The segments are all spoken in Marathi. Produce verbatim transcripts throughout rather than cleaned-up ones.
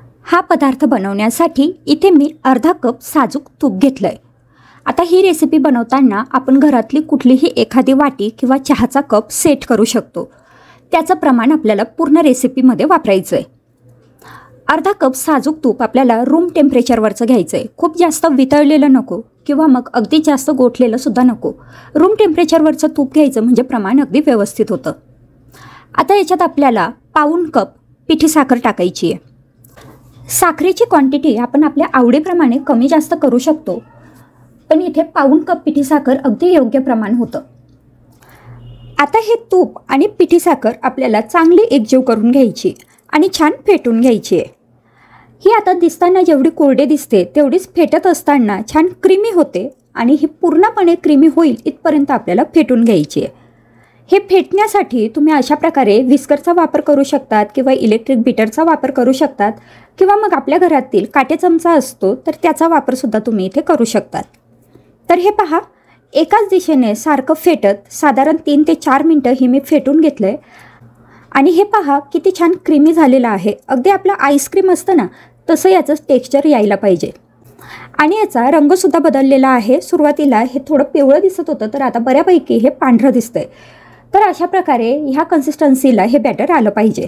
हा पदार्थ बनवण्यासाठी इथे मी अर्धा कप साजूक तूप घेतलं आहे। आता ही रेसिपी बनवताना आपण घरातली कुठलीही एखादी वाटी किंवा चहाचा कप सेट करू शकतो। त्याचं प्रमाण आपल्याला पूर्ण रेसिपीमध्ये वापरायचं आहे। अर्धा कप साजूक तूप आपल्याला रूम टेम्परेचरवरचं घ्यायचं आहे। खूप जास्त वितळलेलं नको किंवा मग अगदी जास्त गोठलेलं सुद्धा नको। रूम टेम्परेचरवरचं तूप घ्यायचं म्हणजे प्रमाण अगदी व्यवस्थित होतं। आता याच्यात आपल्याला पाऊण कप पिठी साखर टाकायची आहे। साखरेची क्वांटिटी आपण आपल्या आवडीप्रमाणे कमी जास्त करू शकतो, पण इथे पाऊण कप पिठी साखर अगदी योग्य प्रमाण होतं। आता हे तूप आणि पिठी साखर आपल्याला चांगली एकजीव करून घ्यायची आणि छान फेटून घ्यायची आहे। ही आता दिसताना जेवढी कोरडे दिसते तेवढीच फेटत असताना छान क्रीमी होते आणि ही पूर्णपणे क्रीमी होईल इथपर्यंत आपल्याला फेटून घ्यायची आहे। हे फेटण्यासाठी तुम्ही अशा प्रकारे विस्करचा वापर करू शकतात किंवा इलेक्ट्रिक बीटरचा वापर करू शकतात किंवा मग आपल्या घरातील काटे चमचा असतो तर त्याचा वापरसुद्धा तुम्ही इथे करू शकतात। तर हे पहा, एकाच दिशेने सारखं फेटत साधारण तीन ते चार मिनटं ही मी फेटून घेतलं आहे आणि हे पहा किती छान क्रीमी झालेलं आहे। अगदी आपलं आईस्क्रीम असतं ना तसं याचं टेक्स्चर यायला पाहिजे आणि याचा रंगसुद्धा बदललेला आहे। सुरुवातीला हे थोडं पिवळं दिसत होतं तर आता बऱ्यापैकी हे पांढरं दिसतंय। तर अशा प्रकारे ह्या कन्सिस्टन्सीला हे बॅटर आलं पाहिजे।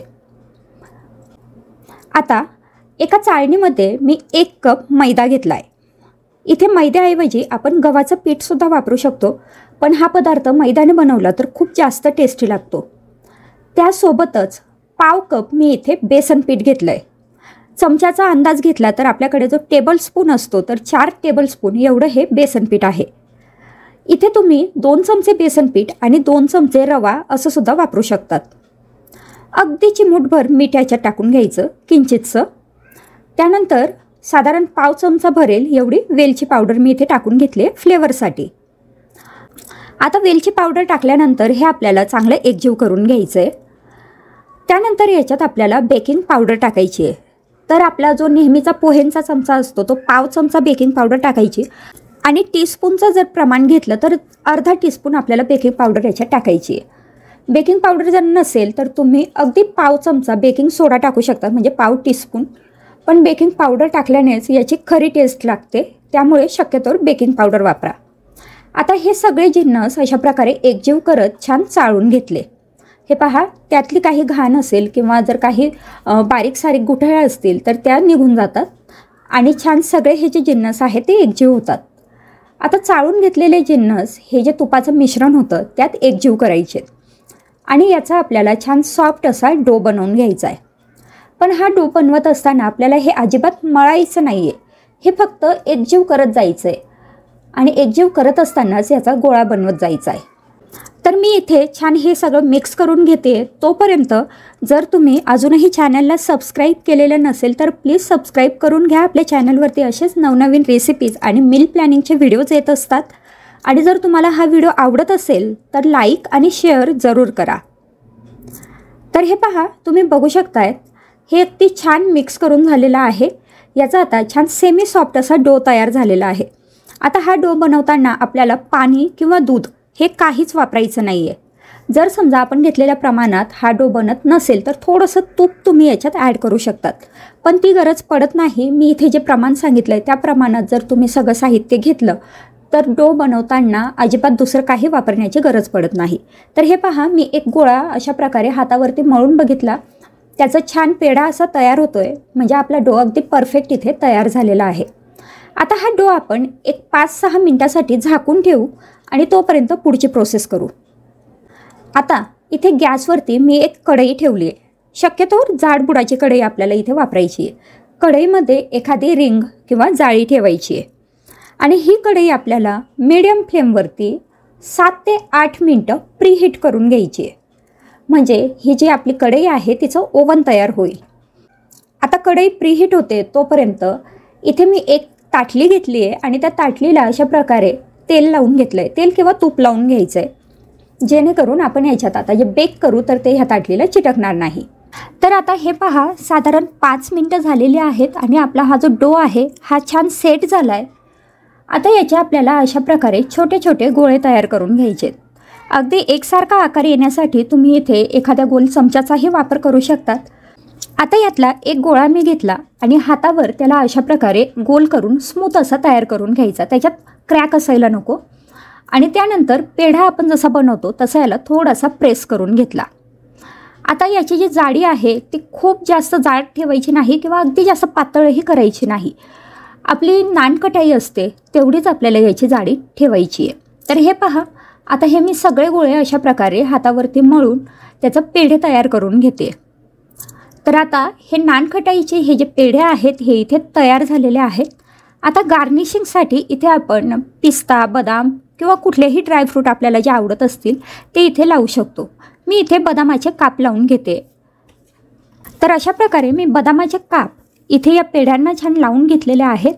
आता एका चाळणीमध्ये मी एक कप मैदा घेतला आहे। इथे मैद्याऐवजी आपण गव्हाचं पीठसुद्धा वापरू शकतो, पण हा पदार्थ मैद्याने बनवला तर खूप जास्त टेस्टी लागतो। त्यासोबतच पाव कप मी इथे बेसन पीठ घेतलं आहे। चमच्याचा अंदाज घेतला तर आपल्याकडे जो टेबल स्पून असतो तर चार टेबल स्पून एवढं हे बेसन पीठ आहे। इथे तुम्ही दोन चमचे बेसन पीठ आणि दोन चमचे रवा असं सुद्धा वापरू शकतात। अगदी चिमूटभर मीठ याच्यात टाकून घ्यायचं किंचितसं। त्यानंतर साधारण पाव चमचा भरेल एवढी वेलची पावडर मी इथे टाकून घेतली आहे फ्लेवरसाठी। आता वेलची पावडर टाकल्यानंतर हे आपल्याला चांगलं एकजीव करून घ्यायचं आहे। त्यानंतर याच्यात आपल्याला बेकिंग पावडर टाकायची आहे। तर आपला जो नेहमीचा पोहेंचा चमचा असतो तो पाव चमचा बेकिंग पावडर टाकायची आणि टीस्पूनचं जर प्रमाण घेतलं तर अर्धा टीस्पून आपल्याला बेकिंग पावडर याच्यात टाकायची आहे। बेकिंग पावडर जर नसेल तर तुम्ही अगदी पाव चमचा बेकिंग सोडा टाकू शकता, म्हणजे पाव टीस्पून। पण बेकिंग पावडर टाकल्यानेच याची खरी टेस्ट लागते, त्यामुळे शक्यतोवर बेकिंग पावडर वापरा। आता हे सगळे जिन्नस अशा प्रकारे एकजीव करत छान चाळून घेतले। हे पहा, त्यातली काही घाण असेल किंवा जर काही बारीक सारीक गुठळ्या असतील तर त्या निघून जातात आणि छान सगळे हे जे जिन्नस आहेत ते एकजीव होतात। आता चाळून घेतलेले जिन्नस हे जे तुपाचं मिश्रण होतं त्यात एकजीव करायचे आणि याचा आपल्याला छान सॉफ्ट असा डो बनवून घ्यायचा आहे। पण हा डो बनवत असताना आपल्याला हे अजिबात मळायचं नाही आहे, हे फक्त एकजीव करत जायचं आहे आणि एकजीव करत असतानाच याचा गोळा बनवत जायचा आहे। तर मी इथे छान हे सगळं मिक्स करून घेते। तोपर्यंत जर तुम्ही अजूनही चॅनलला सबस्क्राईब केलेलं नसेल तर प्लीज सबस्क्राईब करून घ्या। आपल्या चॅनलवरती असेच नवनवीन रेसिपीज आणि मील प्लॅनिंगचे व्हिडिओज येत असतात आणि जर तुम्हाला हा व्हिडिओ आवडत असेल तर लाईक आणि शेअर जरूर करा। तर हे पहा, तुम्ही बघू शकतायत हे अगदी छान मिक्स करून झालेलं आहे। याचा आता छान सेमी सॉफ्ट असा डो तयार झालेला आहे। आता हा डो बनवताना आपल्याला पाणी किंवा दूध हे काहीच वापरायचं नाही आहे। जर समजा आपण घेतलेल्या प्रमाणात हा डो बनत नसेल तर थोडंसं तूप तुम्ही याच्यात ॲड करू शकतात, पण ती गरज पडत नाही। मी इथे जे प्रमाण सांगितलं आहे त्या प्रमाणात जर तुम्ही सगळं साहित्य घेतलं तर डो बनवताना अजिबात दुसरं काही वापरण्याची गरज पडत नाही। तर हे पहा, मी एक गोळा अशा प्रकारे हातावरती मळून बघितला, त्याचा छान पेढा असा तयार होतोय, म्हणजे आपला डो अगदी परफेक्ट इथे तयार झालेला आहे। आता हा डो आपण एक पाच सहा मिनटासाठी झाकून ठेवू आणि तोपर्यंत पुढची प्रोसेस करू। आता इथे गॅसवरती मी एक कढई ठेवली आहे। शक्यतोवर जाडबुडाची कढई आपल्याला इथे वापरायची आहे। कढईमध्ये एखादी रिंग किंवा जाळी ठेवायची आहे आणि ही कढई आपल्याला मीडियम फ्लेमवरती सात ते आठ मिनटं प्रीहीट करून घ्यायची आहे, म्हणजे ही जी आपली कढई आहे तिचं ओव्हन तयार होईल। आता कढई प्रीहीट होते तोपर्यंत इथे मी एक ताटली घेतली आहे आणि त्या ताटलीला अशा प्रकारे तेल लावून घेतलं आहे। तेल किंवा तूप लावून घ्यायचं आहे, जेणेकरून आपण याच्यात आता जे बेक करू तर ते ह्या ताटलीला चिटकणार नाही। तर आता हे पहा, साधारण पाच मिनटं झालेली आहेत आणि आपला हा जो डो आहे हा छान सेट झाला आहे। आता याचे आपल्याला अशा प्रकारे छोटे छोटे गोळे तयार करून घ्यायचे आहेत। अगदी एकसारखा आकार येण्यासाठी तुम्ही इथे एखाद्या गोल चमच्याचाही वापर करू शकतात आता यातला एक गोळा मी घेतला आणि हातावर त्याला अशा प्रकारे गोल करून स्मूथ असा तयार करून घ्यायचा, त्याच्यात क्रॅक असायला नको. आणि त्यानंतर पेढा आपण जसा बनवतो तसा याला थोडासा प्रेस करून घेतला. आता याची जी जाडी आहे ती खूप जास्त जाड ठेवायची नाही किंवा अगदी जास्त पातळही करायची नाही. आपली नानकटाई असते तेवढीच आपल्याला याची जाडी ठेवायची आहे. तर हे पहा, आता हे मी सगळे गोळे अशा प्रकारे हातावरती मळून त्याचं पेढे तयार करून घेते. तर आता हे नानकटाईचे हे जे पेढे आहेत हे इथे तयार झालेले आहेत. आता गार्निशिंगसाठी इथे आपण पिस्ता, बदाम किंवा कुठलेही ड्रायफ्रूट आपल्याला जे आवडत असतील ते इथे लावू शकतो. मी इथे बदामाचे काप लावून घेते. तर अशा प्रकारे मी बदामाचे काप इथे या पेढ्यांना छान लावून घेतलेले आहेत.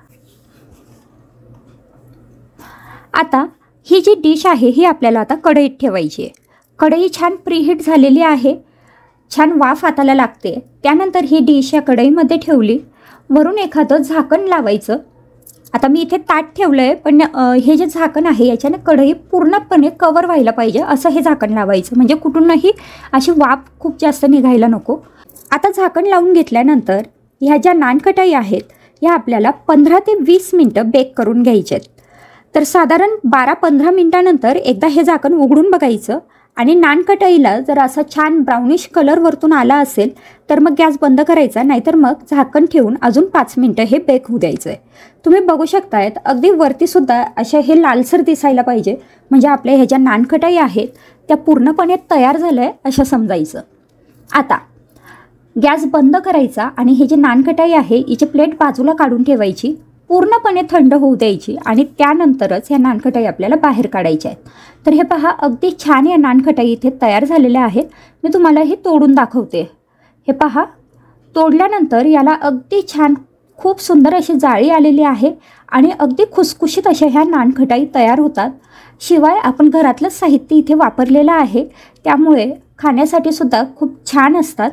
आता ही जी डिश आहे ही आपल्याला आता कढईत ठेवायची आहे. कढई छान प्रीहीट झालेली आहे, छान वाफ हाताला लागते. त्यानंतर ही डिश या कढईमध्ये ठेवली, वरून एखादं झाकण लावायचं. आता मी इथे ताट ठेवलं आहे, पण हे जे झाकण आहे याच्याने कढई पूर्णपणे कवर व्हायला पाहिजे असं हे झाकण लावायचं, म्हणजे कुठूनही अशी वाफ खूप जास्त निघायला नको. आता झाकण लावून घेतल्यानंतर ह्या ज्या नानकटाई आहेत ह्या आपल्याला पंधरा ते वीस मिनटं बेक करून घ्यायचे आहेत. तर साधारण बारा पंधरा मिनटानंतर एकदा हे झाकण उघडून बघायचं आणि नानकटाईला जर असा छान ब्राउनिश कलर वरतून आला असेल तर मग गॅस बंद करायचा, नाहीतर मग झाकण ठेवून अजून पाच मिनटं हे बेक होऊ द्यायचं आहे. तुम्ही बघू शकतायत अगदी वरतीसुद्धा अशा हे लालसर दिसायला पाहिजे, म्हणजे आपल्या ह्या ज्या नानकटाई आहेत त्या पूर्णपणे तयार झाल्या आहे असं समजायचं. आता गॅस बंद करायचा आणि हे जे नानकटाई आहे हिची प्लेट बाजूला काढून ठेवायची, पूर्णपणे थंड होऊ द्यायची आणि त्यानंतरच ह्या नानकटाई आपल्याला बाहेर काढायच्या आहेत. तर हे पहा, अगदी छान या नानकटाई इथे तयार झालेल्या आहेत. मी तुम्हाला हे तोडून दाखवते. हे पहा, तोडल्यानंतर याला अगदी छान खूप सुंदर अशी जाळी आलेली आहे आणि अगदी खुसखुशीत अशा ह्या नानकटाई तयार होतात. शिवाय आपण घरातलं साहित्य इथे वापरलेलं आहे, त्यामुळे खाण्यासाठी सुद्धा खूप छान असतात.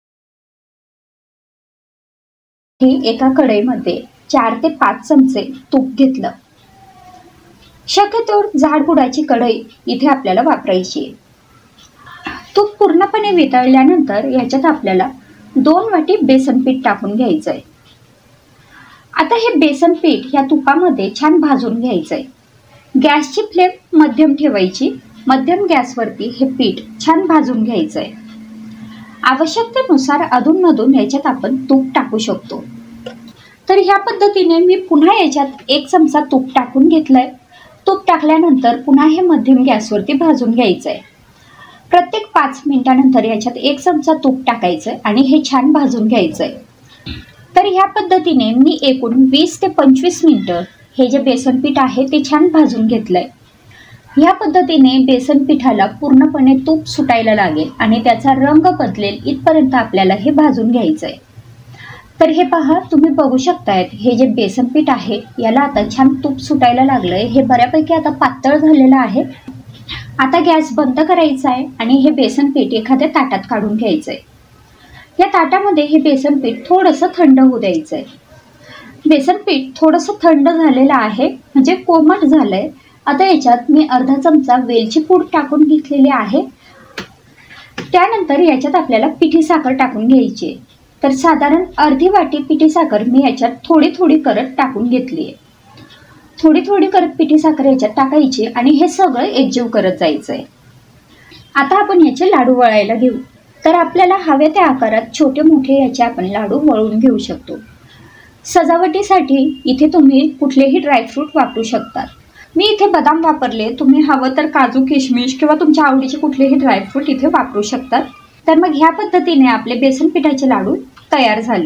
ही एका कढईमध्ये चार ते पाच चमचे तूप घेतलं. शक्यतोवर जाडबुडाची कढई इथे आपल्याला वापरायची आहे. तूप पूर्णपणे वितळल्यानंतर याच्यात आपल्याला दोन वाटी बेसन पीठ टाकून घ्यायचं आहे. आता हे बेसन पीठ या तुपामध्ये छान भाजून घ्यायचं आहे. गॅसची फ्लेम मध्यम ठेवायची. मध्यम गॅसवरती हे पीठ छान भाजून घ्यायचं आहे. आवश्यकतेनुसार अधूनमधून याच्यात आपण तूप टाकू शकतो. तर ह्या पद्धतीने मी पुन्हा याच्यात एक चमचा तूप टाकून घेतलंय. तूप टाकल्यानंतर पुन्हा हे मध्यम गॅसवरती भाजून घ्यायचं आहे. प्रत्येक पाच मिनिटानंतर याच्यात एक चमचा तूप टाकायचं आणि हे छान भाजून घ्यायचं आहे. तर ह्या पद्धतीने मी एकूण वीस ते पंचवीस मिनिटं हे जे बेसन पीठ आहे ते छान भाजून घेतलंय. ह्या पद्धतीने बेसन पिठाला पूर्णपणे तूप सुटायला लागेल आणि त्याचा रंग बदलेल इथपर्यंत आपल्याला हे भाजून घ्यायचं आहे. तर हे पहा, तुम्ही बघू शकतायत हे जे बेसन पीठ आहे याला आता छान तूप सुटायला लागलंय. हे बऱ्यापैकी आता पातळ झालेलं आहे. आता गॅस बंद करायचा आहे आणि हे बेसन पीठ एखाद्या ताटात काढून घ्यायचं आहे. या ताटामध्ये हे बेसन पीठ थोडंसं थंड होऊ द्यायचं आहे. बेसन पीठ थोडंसं थंड झालेलं आहे, म्हणजे कोमट झालंय. आता याच्यात मी अर्धा चमचा वेलची पूड टाकून घेतलेली आहे. त्यानंतर याच्यात आपल्याला पिठी साखर टाकून घ्यायची आहे. तर साधारण अर्धी वाटी पिठी साखर मी याच्यात थोडी थोडी करत टाकून घेतली आहे. थोडी थोडी करत पिठी साखर याच्यात टाकायची आणि हे सगळं एकजीव करत जायचं आहे. आता आपण याचे लाडू वळायला घेऊ. तर आपल्याला हव्या त्या आकारात छोटे मोठे याचे आपण लाडू वळून घेऊ शकतो. सजावटीसाठी इथे तुम्ही कुठलेही ड्रायफ्रूट वापरू शकतात. मी इथे बदाम वापरले, तुम्ही हवं तर काजू, किशमिश किंवा तुमच्या आवडीचे कुठलेही ड्रायफ्रूट इथे वापरू शकतात. तर मग ह्या पद्धतीने आपले बेसन पिठाचे लाडू तयार झाले.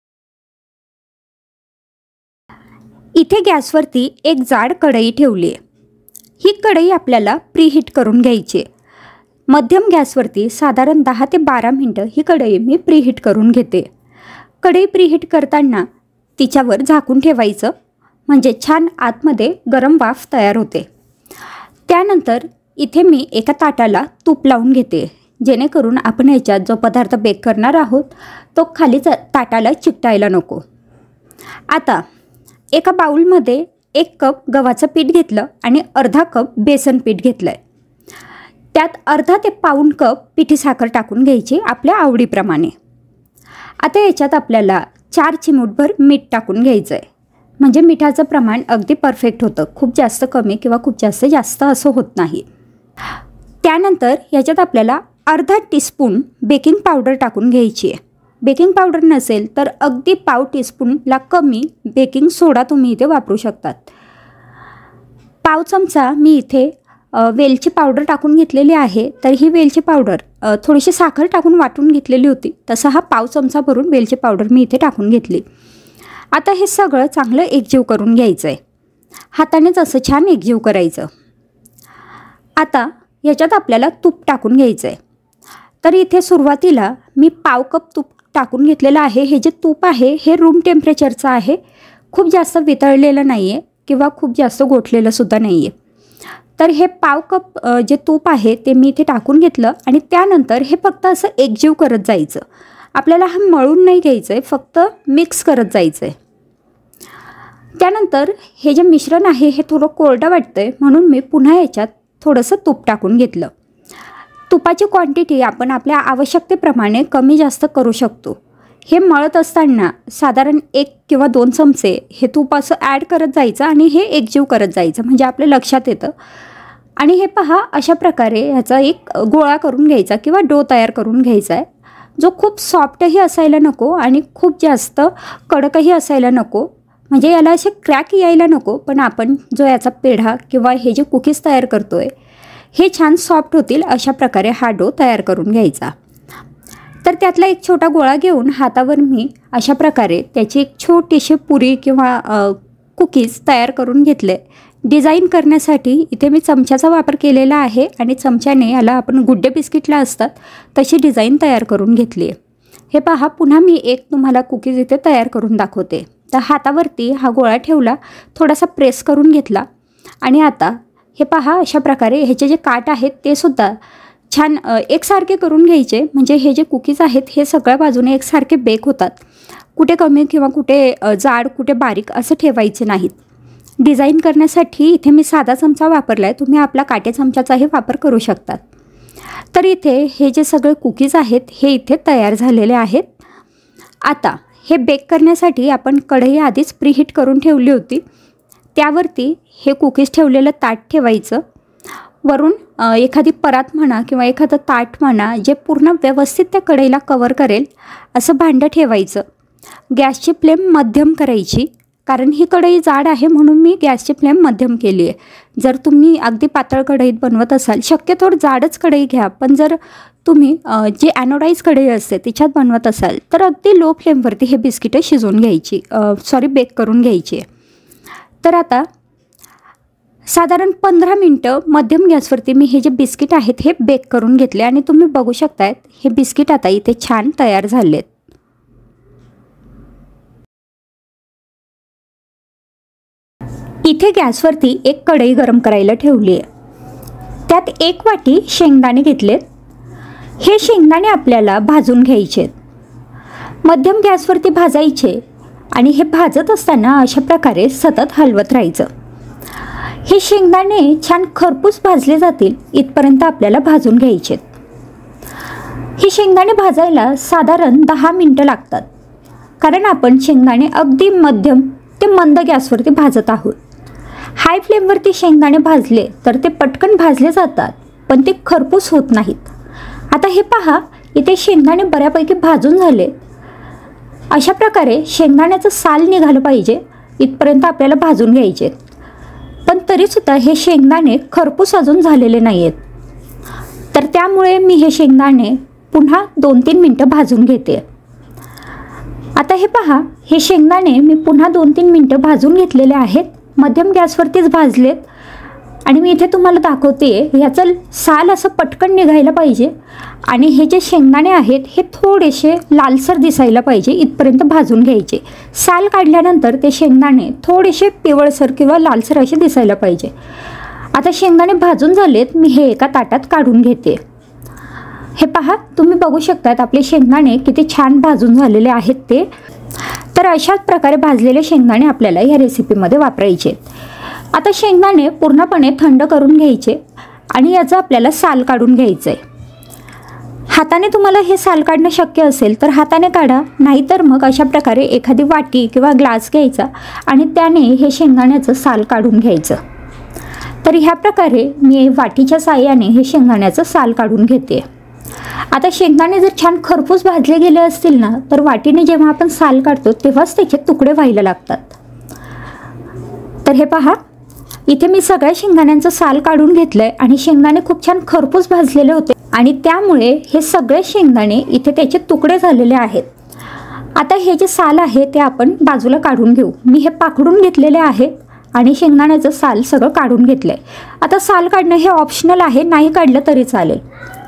इथे गॅसवरती एक जाड कढई ठेवली आहे. ही कढई आपल्याला प्रीहीट करून घ्यायची. मध्यम गॅसवरती साधारण दहा ते बारा मिनटं ही कढई मी प्रीहीट करून घेते. कढई प्रीहीट करताना तिच्यावर झाकून ठेवायचं, म्हणजे छान आतमध्ये गरम वाफ तयार होते. त्यानंतर इथे मी एका ताटाला तूप लावून घेते, जेणेकरून आपण ह्याच्यात जो पदार्थ बेक करणार आहोत तो खाली ताटाला चिकटायला नको. आता एका बाउलमध्ये एक कप गव्हाचं पीठ घेतलं आणि अर्धा कप बेसन पीठ घेतलं आहे. त्यात अर्धा ते पाऊण कप पिठी साखर टाकून घ्यायची आपल्या आवडीप्रमाणे. आता याच्यात आपल्याला चार चिमूटभर मीठ टाकून घ्यायचं आहे, म्हणजे मिठाचं प्रमाण अगदी परफेक्ट होतं. खूप जास्त कमी किंवा खूप जास्त जास्त असं होत नाही. त्यानंतर याच्यात आपल्याला अर्धा टीस्पून बेकिंग पावडर टाकून घ्यायची आहे. बेकिंग पावडर नसेल तर अगदी पाव टीस्पूनला कमी बेकिंग सोडा तुम्ही इथे वापरू शकतात. पाव चमचा मी इथे वेलची पावडर टाकून घेतलेली आहे. तर ही वेलची पावडर थोडीशी साखर टाकून वाटून घेतलेली होती, तसा हा पाव चमचा भरून वेलची पावडर मी इथे टाकून घेतली. आता हे सगळं चांगलं एकजीव करून घ्यायचं आहे. हातानेच असं छान एकजीव करायचं. आता याच्यात आपल्याला तूप टाकून घ्यायचं आहे. तर इथे सुरुवातीला मी पाव कप तूप टाकून घेतलेलं आहे. हे जे तूप आहे हे रूम टेम्परेचरचं आहे. खूप जास्त वितळलेलं नाही आहे किंवा खूप जास्त गोठलेलं सुद्धा नाही आहे. तर हे पाव कप जे तूप आहे ते मी इथे टाकून घेतलं आणि त्यानंतर हे फक्त असं एकजीव करत जायचं. आपल्याला हा मळून नाही घ्यायचं आहे, फक्त मिक्स करत जायचं आहे. त्यानंतर हे जे मिश्रण आहे हे थोडं कोरडं वाटतं आहे, म्हणून मी पुन्हा याच्यात थोडंसं तूप टाकून घेतलं. तुपाची क्वांटिटी आपण आपल्या आवश्यकतेप्रमाणे कमी जास्त करू शकतो. हे मळत असताना साधारण एक किंवा दोन चमचे हे तूप असं ॲड करत जायचं आणि हे एकजीव करत जायचं, म्हणजे आपल्या लक्षात येतं. आणि हे पहा, अशा प्रकारे ह्याचा एक गोळा करून घ्यायचा किंवा डो तयार करून घ्यायचा आहे, जो खूप सॉफ्टही असायला नको आणि खूप जास्त कडकही असायला नको, म्हणजे याला असे क्रॅक यायला नको. पण आपण जो याचा पेढा किंवा हे जे कुकीज तयार करतो आहे हे छान सॉफ्ट होतील अशा प्रकारे हा डो तयार करून घ्यायचा. तर त्यातला एक छोटा गोळा घेऊन हातावर मी अशा प्रकारे त्याची एक छोटीशी पुरी किंवा कुकीज तयार करून घेतले. डिझाईन करण्यासाठी इथे मी चमच्याचा वापर केलेला आहे आणि चमच्याने याला आपण गुड्डे बिस्किटला असतात तशी डिझाईन तयार करून घेतली आहे. हे पहा, पुन्हा मी एक तुम्हाला कुकीज इथे तयार करून दाखवते. तर हातावरती हा गोळा ठेवला, थोडासा प्रेस करून घेतला आणि आता हे पहा, अशा प्रकारे ह्याचे जे काठ आहेत ते सुद्धा छान एकसारखे करून घ्यायचे, म्हणजे हे जे कुकीज आहेत हे सगळ्या बाजूने एकसारखे बेक होतात. कुठे कमी किंवा कुठे जाड कुठे बारीक असं ठेवायचे नाहीत. डिझाईन करण्यासाठी इथे मी साधा चमचा वापरला आहे, तुम्ही आपला काटे चमच्याचाही वापर करू शकतात. तर इथे हे जे सगळे कुकीज आहेत हे इथे तयार झालेले आहेत. आता हे बेक करण्यासाठी आपण कढई आधीच प्रीहीट करून ठेवली होती. त्यावरती हे कुकीज ठेवलेलं ताट ठेवायचं. वरून एखादी परात म्हणा किंवा एखादं ताट म्हणा जे पूर्ण व्यवस्थित त्या कढईला कवर करेल असं भांडं ठेवायचं. गॅसची फ्लेम मध्यम करायची, कारण ही कढई जाड आहे म्हणून मी गॅसची फ्लेम मध्यम केली आहे. जर तुम्ही अगदी पातळ कढईत बनवत असाल, शक्यतो जाडच कढई घ्या, पण जर तुम्ही जी ॲनोडाईज कढई असते तिच्यात बनवत असाल तर अगदी लो फ्लेमवरती हे बिस्किटं शिजवून घ्यायची सॉरी बेक करून घ्यायची. तर आता साधारण पंधरा मिनटं मध्यम गॅसवरती मी हे जे बिस्किट आहेत हे बेक करून घेतले आणि तुम्ही बघू शकतायत हे बिस्किट आता इथे छान तयार झालेत. इथे गॅसवरती एक कढई गरम करायला ठेवली आहे. त्यात एक वाटी शेंगदाणे घेतलेत. हे शेंगदाणे आपल्याला भाजून घ्यायचे. मध्यम गॅसवरती भाजायचे आणि हे भाजत असताना अशा प्रकारे सतत हलवत राहायचं. हे शेंगदाणे छान खरपूस भाजले जातील इथपर्यंत आपल्याला भाजून घ्यायचे. हे शेंगदाणे भाजायला साधारण दहा मिनटं लागतात, कारण आपण शेंगदाणे अगदी मध्यम ते मंद गॅसवरती भाजत आहोत. हाय फ्लेमवरती शेंगदाणे भाजले तर ते पटकन भाजले जातात, पण ते खरपूस होत नाहीत. आता हे पहा, इथे शेंगदाणे बऱ्यापैकी भाजून झाले. अशा प्रकारे शेंगदाण्याचं साल निघालं पाहिजे इथपर्यंत आपल्याला भाजून घ्यायचे. पण तरीसुद्धा हे शेंगदाणे खरपूस अजून झालेले नाही आहेत. तर त्यामुळे मी हे शेंगदाणे पुन्हा दोन तीन मिनटं भाजून घेते. आता हे पहा, हे शेंगदाणे मी पुन्हा दोन तीन मिनटं भाजून घेतलेले आहेत. मध्यम गॅसवरतीच भाजलेत आणि मी इथे तुम्हाला दाखवते ह्याचं साल असं पटकन निघायला पाहिजे आणि हे जे शेंगदाणे आहेत हे थोडेसे लालसर दिसायला पाहिजे इथपर्यंत भाजून घ्यायचे. साल काढल्यानंतर ते शेंगदाणे थोडेसे पिवळसर किंवा लालसर असे दिसायला पाहिजे. आता शेंगदाणे भाजून झालेत, मी हे एका ताटात काढून घेते. हे पहा, तुम्ही बघू शकतात आपले शेंगदाणे किती छान भाजून झालेले आहेत ते. तर अशाच प्रकारे भाजलेले शेंगदाणे आपल्याला ह्या रेसिपीमध्ये वापरायचे. आता शेंगदाणे पूर्णपणे थंड करून घ्यायचे आणि याचं आपल्याला साल काढून घ्यायचं आहे. हाताने तुम्हाला हे साल काढणं शक्य असेल तर हाताने काढा, नाहीतर मग अशा प्रकारे एखादी वाटी किंवा ग्लास घ्यायचा आणि त्याने हे शेंगदाण्याचं साल काढून घ्यायचं। तर ह्या प्रकारे मी वाटीच्या साहाय्याने हे शेंगदाण्याचं साल काढून घेते। आता शेंगदाणे जर छान खरपूस भाजले गेले असतील ना, तर वाटीने जेव्हा आपण साल काढतो तेव्हाच त्याचे तुकडे व्हायला लागतात। तर हे पहा, इथे मी सगळ्या शेंगदाण्यांचं साल काढून घेतलंय आणि शेंगदाणे खूप छान खरपूस भाजलेले होते आणि त्यामुळे हे सगळे शेंगदाणे इथे त्याचे तुकडे झालेले आहेत। आता हे जे साल आहे ते आपण बाजूला काढून घेऊ। मी हे पाकडून घेतलेले आहे आणि शेंगदाण्याचं साल सगळं काढून घेतलंय। आता साल काढणं हे ऑप्शनल आहे, नाही काढलं तरी चालेल।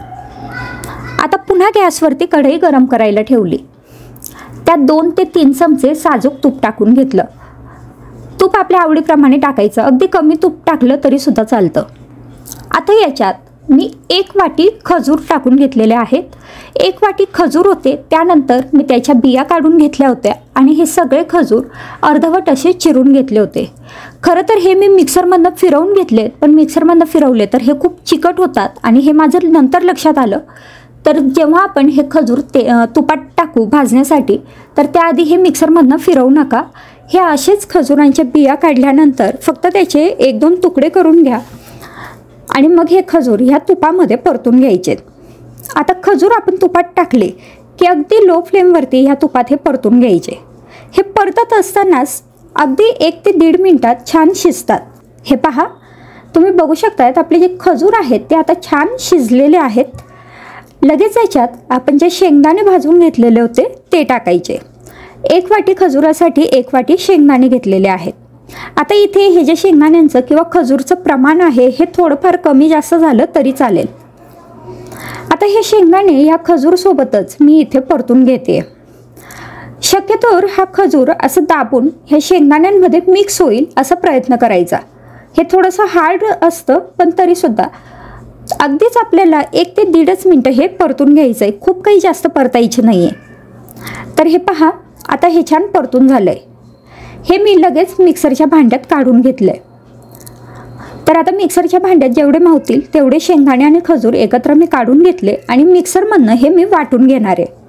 आता पुन्हा गॅसवरती कढई गरम करायला ठेवली, त्यात दोन ते तीन चमचे साजूक तूप टाकून घेतलं। तूप आपल्या आवडीप्रमाणे टाकायचं, अगदी कमी तूप टाकलं तरी सुद्धा चालतं। आता याच्यात मी एक वाटी खजूर टाकून घेतलेले आहेत। एक वाटी खजूर होते, त्यानंतर मी त्याच्या बिया काढून घेतल्या होत्या आणि हे सगळे खजूर अर्धवट असे चिरून घेतले होते। खरं तर हे मी मिक्सरमधनं फिरवून घेतले, पण मिक्सरमधनं फिरवले तर हे खूप चिकट होतात आणि हे माझं नंतर लक्षात आलं। तर जेव्हा आपण हे खजूर ते तुपात टाकू भाजण्यासाठी, तर त्याआधी हे मिक्सरमधनं फिरवू नका। हे असेच खजुरांच्या बिया काढल्यानंतर फक्त त्याचे एक दोन तुकडे करून घ्या आणि मग हे खजूर ह्या तुपामध्ये परतून घ्यायचे। आता खजूर आपण तुपात टाकले की अगदी लो फ्लेमवरती ह्या तुपात हे परतून घ्यायचे। हे परतत असतानाच अगदी एक ते दीड मिनिटात छान शिजतात। हे पहा, तुम्ही बघू शकतायत आपले जे खजूर आहेत ते आता छान शिजलेले आहेत। लगेच याच्यात आपण जे शेंगदाणे भाजून घेतलेले होते ते टाकायचे। एक वाटी खजुरासाठी एक वाटी शेंगदाणे घेतलेले आहेत। आता इथे हे जे शेंगदाण्यांचं किंवा खजूरचं प्रमाण आहे हे थोडंफार कमी जास्त झालं तरी चालेल। आता हे शेंगदाणे या खजूरसोबतच मी इथे परतून घेते। शक्यतोवर हा खजूर असं दाबून हे शेंगदाण्यांमध्ये मिक्स होईल असा प्रयत्न करायचा। हे थोडंसं हार्ड असतं, पण तरीसुद्धा अगदीच आपल्याला एक ते दीडच मिनटं हे परतून घ्यायचं आहे, खूप काही जास्त परतायचे नाही आहे। तर हे पहा, आता हे छान परतून झालं आहे। हे मी लगेच मिक्सरच्या भांड्यात काढून घेतलं आहे। तर आता मिक्सरच्या भांड्यात जेवढे मावतील तेवढे शेंगदाणे आणि खजूर एकत्र मी काढून घेतले आणि मिक्सरमधनं हे मी वाटून घेणार आहे।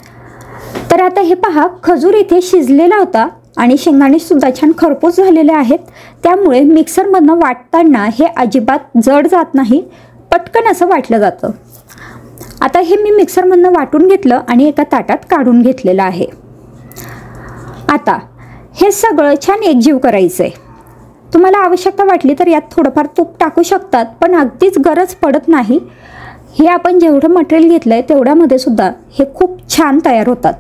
तर आता हे पहा, खजूर इथे शिजलेला होता आणि शेंगदाणे सुद्धा छान खरपूस झालेले आहेत, त्यामुळे मिक्सरमधनं वाटताना हे अजिबात जड जात नाही, पटकन असं वाटलं जातं। आता हे मी मिक्सरमधनं वाटून घेतलं आणि एका ताटात काढून घेतलेलं आहे। आता हे सगळं छान एकजीव करायचं आहे। तुम्हाला आवश्यकता वाटली तर यात थोडंफार तूप टाकू शकतात, पण अगदीच गरज पडत नाही। हे आपण जेवढं मटेरियल घेतलं आहे तेवढ्यामध्ये सुद्धा हे खूप छान तयार होतात।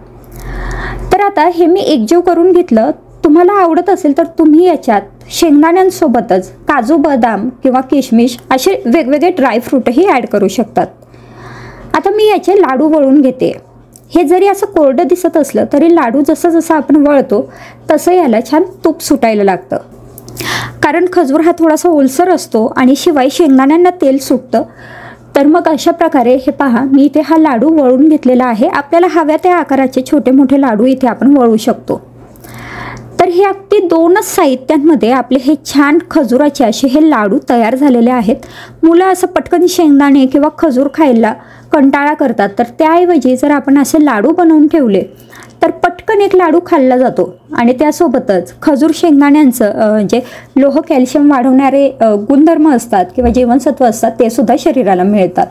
तर आता हे मी एकजीव करून घेतलं। तुम्हाला आवडत असेल तर तुम्ही याच्यात शेंगदाण्यांसोबतच काजू बदाम किंवा किशमिश असे वेगवेगळे ड्रायफ्रूटही ॲड करू शकतात। आता मी याचे लाडू वळून घेते। हे जरी असं कोरडं दिसत असलं तरी लाडू जसं जसं आपण वळतो तसं याला छान तूप सुटायला लागतं, कारण खजूर हा थोडासा ओलसर असतो आणि शिवाय शेंगदाण्यांना तेल सुटतं। तर मग अशा प्रकारे हे पहा, मी इथे हा लाडू वळून घेतलेला आहे। आपल्याला हव्या त्या आकाराचे छोटे मोठे लाडू इथे आपण वळू शकतो। तर हे अगदी दोनच साहित्यांमध्ये आपले हे छान खजुराचे असे हे लाडू तयार झालेले आहेत। मुलं असं पटकन शेंगदाणे किंवा खजूर खायला कंटाळा करतात, तर त्याऐवजी जर आपण असे लाडू बनवून ठेवले तर पटकन एक लाडू खाल्ला जातो आणि त्यासोबतच खजूर शेंगदाण्यांचं जे लोह कॅल्शियम वाढवणारे गुणधर्म असतात किंवा जीवनसत्व असतात ते सुद्धा शरीराला मिळतात।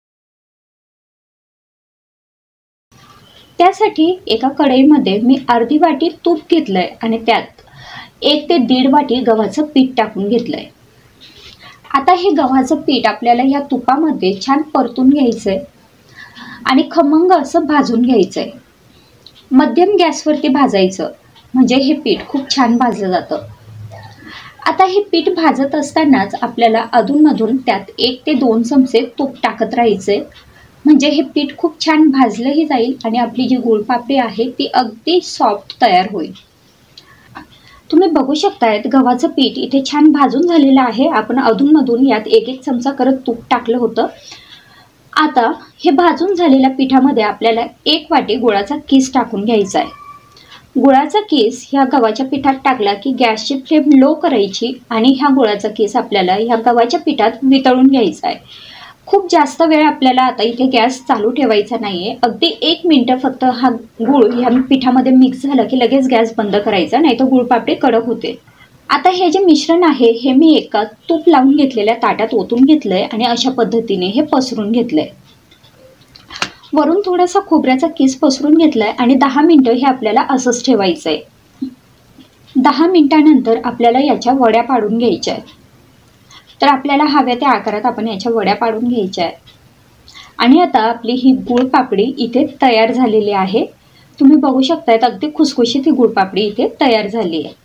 त्यासाठी एका कढईमध्ये मी अर्धी वाटी तूप घेतलंय आणि त्यात एक ते दीड वाटी गव्हाचं पीठ टाकून घेतलंय। आता हे गव्हाचं पीठ आपल्याला या तुपामध्ये छान परतून घ्यायचंय आणि खमंग असं भाजून घ्यायचंय। मध्यम गॅसवरती भाजायचं, म्हणजे हे पीठ खूप छान भाजलं जातं। आता हे पीठ भाजत असतानाच आपल्याला अधूनमधून त्यात एक ते दोन चमचे तूप टाकत राहायचे, म्हणजे हे पीठ खूप छान भाजलंही जाईल आणि आपली जी गुळपापडी आहे ती अगदी सॉफ्ट तयार होईल। तुम्ही बघू शकतायत गव्हाचं पीठ इथे छान भाजून झालेलं आहे। आपण अधूनमधून यात एक एक चमचा करत तूप टाकलं होतं। आता हे भाजून झालेल्या पिठामध्ये आपल्याला एक वाटी गुळाचा किस टाकून घ्यायचा आहे। गुळाचा किस ह्या गव्हाच्या पिठात टाकला की गॅसची फ्लेम लो करायची आणि ह्या गुळाचा किस आपल्याला ह्या गव्हाच्या पिठात वितळून घ्यायचा आहे। खूप जास्त वेळ आपल्याला आता इथे गॅस चालू ठेवायचा नाहीये. अगदी एक मिनिट फक्त हा गूळ ह्या पिठामध्ये मिक्स झाला की लगेच गॅस बंद करायचा, नाही तर गुळपापडी कडक होते. आता हे जे मिश्रण आहे हे मी एका तूप लावून घेतलेल्या ताटात ओतून घेतलंय आणि अशा पद्धतीने हे पसरून घेतलंय. वरून थोडासा खोबऱ्याचा किस पसरून घेतलाय आणि दहा मिनिटं हे आपल्याला असंच ठेवायचंय. दहा मिनिटानंतर आपल्याला याच्या वड्या पाडून घ्यायच्या आहेत. तर आपल्याला हव्या त्या आकारात आपण याच्या वड्या पाडून घ्यायच्या आहेत. आणि आता आपली ही गुळपापडी इथे तयार झालेली आहे. तुम्ही बघू शकताय अगदी खुसखुशीत ही गुळपापडी इथे तयार झाली आहे.